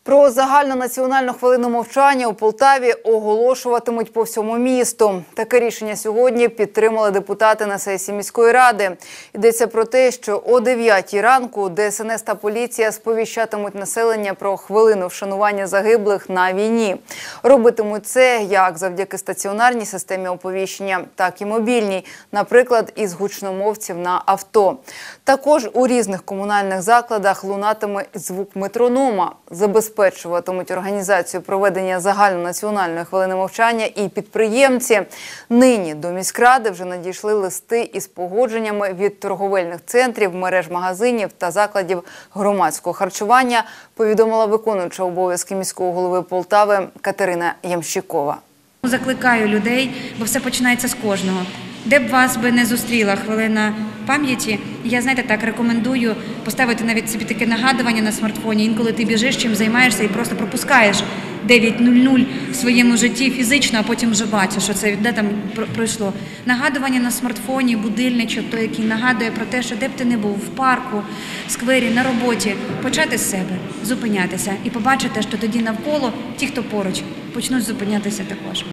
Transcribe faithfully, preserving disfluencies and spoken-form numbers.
Про загальнонаціональну хвилину мовчання у Полтаві оголошуватимуть по всьому місту. Таке рішення сьогодні підтримали депутати на сесії міської ради. Йдеться про те, що о дев'ятій ранку Де Ес Ен Ес та поліція сповіщатимуть населення про хвилину вшанування загиблих на війні. Робитимуть це як завдяки стаціонарній системі оповіщення, так і мобільній, наприклад, із гучномовців на авто. Також у різних комунальних закладах лунатиме звук метронома. Забезпечуватимуть організацію проведення загальнонаціональної хвилини мовчання і підприємці. Нині до міськради вже надійшли листи із погодженнями від торговельних центрів, мереж магазинів та закладів громадського харчування, повідомила виконуюча обов'язки міського голови Полтави Катерина Ямщикова. Закликаю людей, бо все починається з кожного. Де б вас би не зустріла хвилина пам'яті, я, знаєте, так рекомендую поставити навіть собі таке нагадування на смартфоні. Інколи ти біжиш, чим займаєшся і просто пропускаєш дев'ять нуль нуль в своєму житті фізично, а потім вже бачиш, що це де там пройшло. Нагадування на смартфоні, будильничок, той, який нагадує про те, що де б ти не був, в парку, в сквері, на роботі, почати з себе, зупинятися і побачити, що тоді навколо ті, хто поруч, почнуть зупинятися також.